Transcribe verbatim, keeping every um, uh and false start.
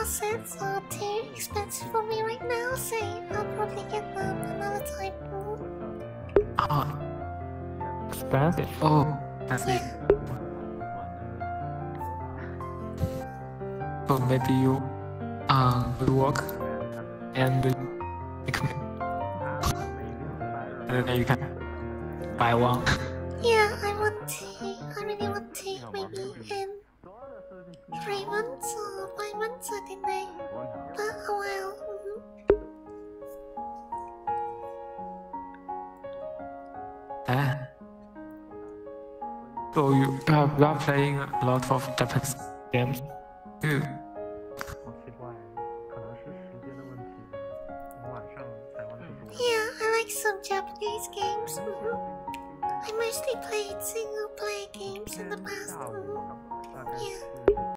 sets are too expensive for me right now, so I'll probably get them another time. Oh, expensive. Oh, that's it. Yeah. So maybe you um will work and make me, and then you can buy one. Yeah, I want to. I really want to. Maybe in three months or five months, I don't know. But a while. Mm-hmm. Ah. So you are, you are playing a lot of Japanese games too. Yeah, I like some Japanese games. Mm-hmm. I mostly played single player games in the past. Mm-hmm. Yeah.